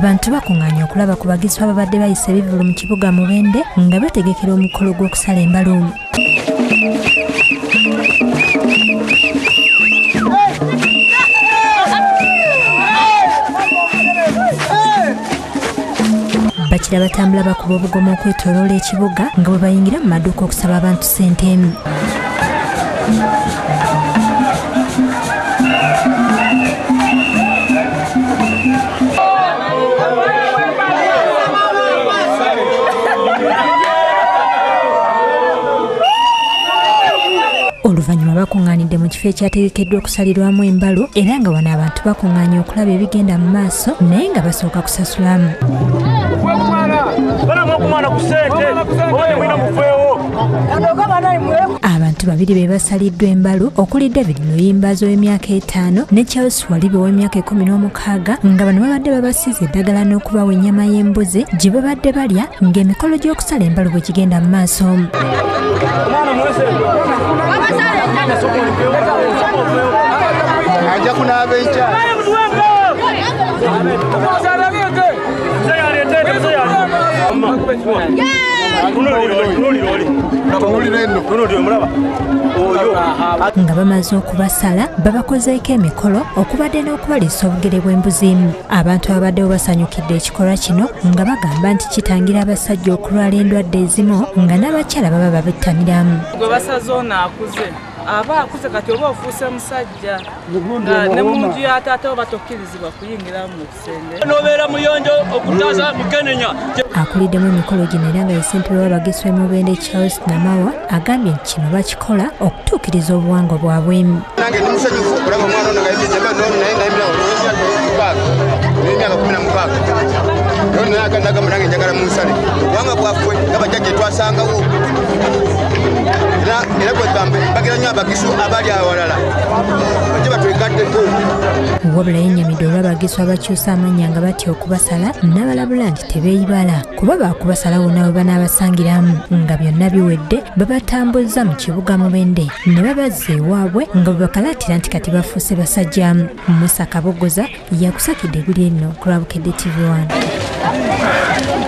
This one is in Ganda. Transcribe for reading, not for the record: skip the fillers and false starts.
Abantu bakungaanya okulaba ku bagizi ababadde bayisa ebivvulu mu kibuga Mubende nga bategekera omukolo gw'okusala embalo. Bakira batambula bakuba obugoma okwetooloola ekibuga nga bwe bayingira mu maduuka okusaba abantu ssente. Oluvannyuma bakungaanidde mu kifo ekyategekeddwa okusalirwamu embalo era nga wano abantu bakungaanya okulaba ebigenda mu maaso naye nga basooka kusasulamu. Abantu babiri be basaliddwa embalo okuli David Luyimbazi ow'emyaka 5 ne Charles Walibe ow'emyaka 16 nga bano babadde babasiiza eddagala n'okubawa ennyama y'embuzi gye babadde balya ng'emikolo gy'okusala embalo bwe kigenda mu maaso. Nga bamaze okubasala babakozeeko emikolo okubadde n'okubaliisa obugere bw'embuzi. Abantu abadde basanyukidde ekikolwa kino nga bagamba nti kitangira abasajja okulwala endwadde ezimu nga n'abakyala baba babettaniramu. Gwe basaze ono akuze aba akuze kati oba ofuuse musajja nga ne mu nju ya taata oba tokkirizibwa kuyingira mu kisenge nobeera muyonjo okutaasa mukenenya. Akuliddemu emikolo gino era nga ye ssentebe w'abagizi Mubende Charles Namawa agambye nti kino bakikola okutuukiriza obuwangwa bwabwe. Nange ndi musanyufu okulaba omwana ono nga yemba naye ngayimira n'emyaka 16 naye agamba nange njagala munsale obuwangwa bwaffe nga bajjajja twasangawo era kwegamba bagira nnyo abagisu abali awalala bajje batwegaddeko. Wabula yennyamidde olw'abagisu abakyusa amannya nga batya okubasala n'abalabula nti tebeeyibala kuba baakubasala wonna we banaabasangiramu nga byonna biwedde babatambuzza mu kibuga Mubende ne babazza ewaabwe nga bwe bakalaatira nti kati bafuuse basajja. Musa Kabogoza yakusakidde eguli eno ku Lwabukedde TV1.